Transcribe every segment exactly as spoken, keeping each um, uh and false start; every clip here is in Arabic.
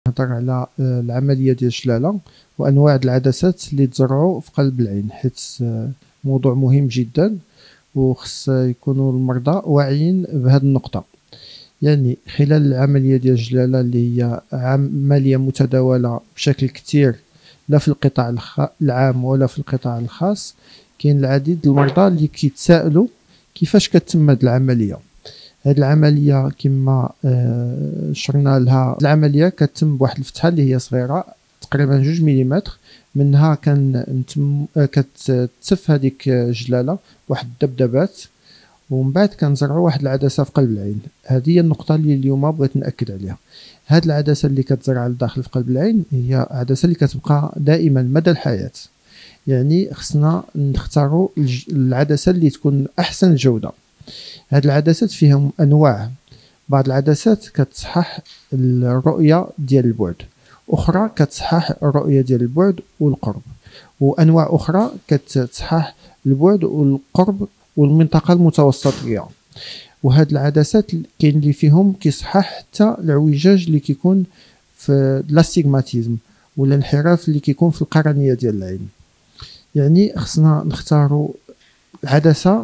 نهضر على العمليه ديال الجلاله وانواع العدسات اللي تزرعوا في قلب العين، حيت موضوع مهم جدا وخص يكونوا المرضى واعيين بهذه النقطه. يعني خلال العمليه ديال الجلاله اللي هي عمليه متداوله بشكل كثير لا في القطاع العام ولا في القطاع الخاص، كاين العديد المرضى اللي كيتسائلوا كيفاش كتم هذه العمليه. هذه العمليه كما آه شرنا لها، العمليه كتم بواحد الفتحه اللي هي صغيره تقريبا جوج مليمتر، منها كان كتتف هذيك الجلاله واحد الدبدبات، ومن بعد كنزرعوا واحد العدسه في قلب العين. هذه هي النقطه اللي اليوم بغيت ناكد عليها. هذه العدسه اللي كتزرع لداخل في قلب العين هي عدسه اللي كتبقى دائما مدى الحياه. يعني خصنا نختاروا العدسه اللي تكون احسن جوده. هذه العدسات فيهم انواع، بعض العدسات كتصحح الرؤيه ديال البعد، اخرى كتصحح الرؤيه ديال البعد والقرب، وانواع اخرى كتصحح البعد والقرب والمنطقه المتوسطيه. وهاد العدسات كاين اللي فيهم كيصحح حتى العوجاج اللي كيكون في لاستيغماتيزم ولا الانحراف اللي كيكون في القرنيه ديال العين. يعني خصنا نختاروا عدسه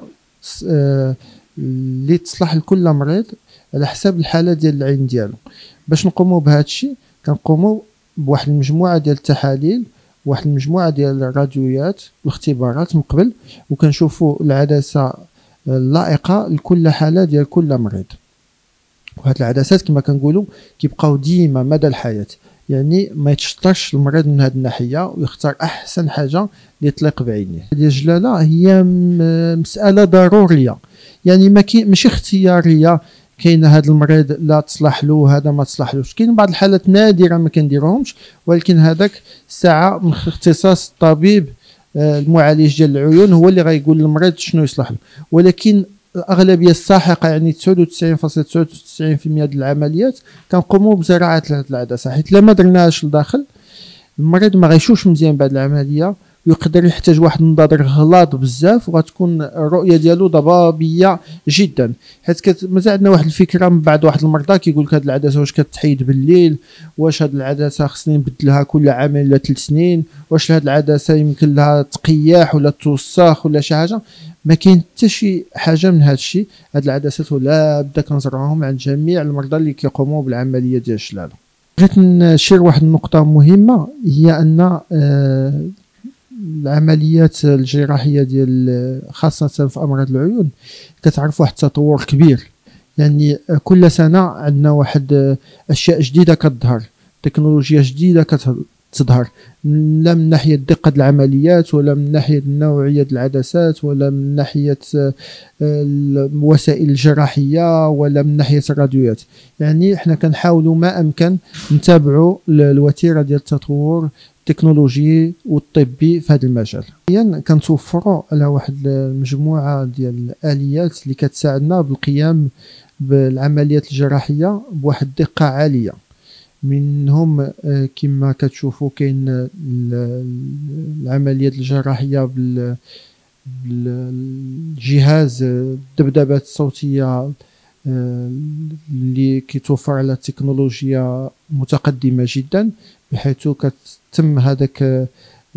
اللي تصلح لكل مريض على حسب الحاله ديال العين ديالو. باش نقوموا بهذا الشيء كنقوموا بواحد المجموعه ديال التحاليل، واحد المجموعه ديال الراديويات والاختبارات من قبل، وكنشوفوا العدسه اللائقه لكل حاله ديال كل مريض. وهاد العدسات كما كنقولوا كيبقاو ديما مدى الحياه، يعني ما يتشطرش المريض من هذه الناحيه ويختار احسن حاجه اللي تليق بعينيه. هذه الجلاله هي مساله ضروريه، يعني ما ماشي اختياريه. كاين هذا المريض لا تصلح له، هذا ما تصلحلوش. كاين بعض الحالات نادره ما كنديروهمش، ولكن هذاك الساعه من اختصاص الطبيب المعالج ديال العيون هو اللي غيقول للمريض شنو يصلح له. ولكن الاغلبيه الساحقه يعني تسعة وتسعين فاصلة تسعة وتسعين بالمئة ديال العمليات كنقوموا بزراعه هذه العدسه، حيت لا ما درناهاش لداخل المريض ما غيشوفش مزيان بعد العمليه، ويقدر يحتاج واحد النظر غلاظ بزاف، وغتكون الرؤيه ديالو ضبابيه جدا. حيت كت... مازال عندنا واحد الفكره من بعض واحد المرضى كيقول لك هذه العدسه واش كتحيد بالليل، واش هذه العدسه خصني نبدلها كل عامين ولا ثلاث سنين، واش هذه العدسه يمكن لها تقياح ولا توسخ ولا شي حاجه. ما كاين حتى شي حاجه من هذا الشيء. هذه العدسات ولا بدا كنزرعوهم عند جميع المرضى اللي كيقوموا بالعمليه ديال الجلاله. بغيت نشير واحد النقطه مهمه، هي ان آه العمليات الجراحيه ديال خاصه في امراض العيون كتعرف واحد التطور كبير. يعني كل سنه عندنا واحد اشياء جديده كتظهر، تكنولوجيا جديده كتظهر، لا من ناحيه دقه العمليات ولا من ناحيه نوعيه العدسات ولا من ناحيه الوسائل الجراحيه ولا من ناحيه الراديوات. يعني احنا كنحاولوا ما امكن نتابعوا الوتيره ديال التطور التكنولوجي والطبي في هذا المجال. يعني كنتوفروا على واحد المجموعه ديال الاليات اللي كتساعدنا بالقيام بالعمليات الجراحيه بواحد الدقه عاليه. منهم كما كتشوفوا كاين العمليات الجراحيه بالجهاز الدبدبات الصوتيه اللي كيتوفر على تكنولوجيا متقدمه جدا، بحيث كتتم هذاك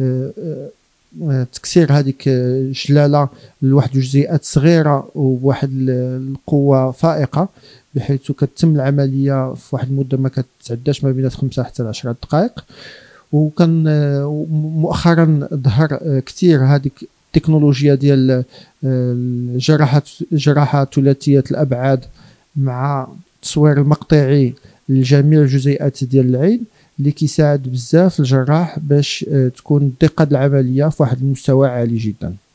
تكسير هذيك الجلاله لواحد الجزيئات صغيره وبواحد القوه فائقه، بحيث كتتم العمليه في واحد المده ما كتعداش ما بين خمسة حتى عشرة دقائق. وكان مؤخرا ظهر كثير هذيك التكنولوجيا ديال الجراحه الجراحه ثلاثيه الابعاد مع التصوير المقطعي لجميع الجزيئات ديال العين، اللي كيساعد بزاف الجراح باش تكون دقه العمليه في واحد المستوى عالي جدا.